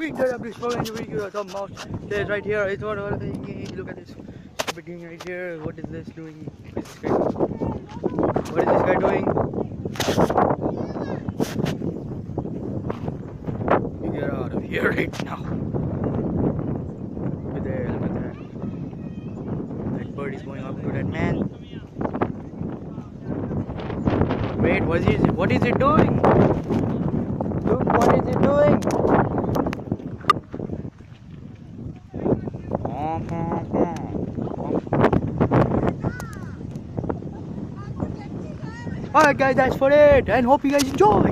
We interrupt this program to video. Some mouse says right here. It's what? Look at this stupid thing right here. What is this doing? What is this guy doing? You get out of here right now. Look at there. Look at that. That bird is going up to that man. Wait, what is it doing? Look, what is it doing? Alright guys, that's for it, and hope you guys enjoy.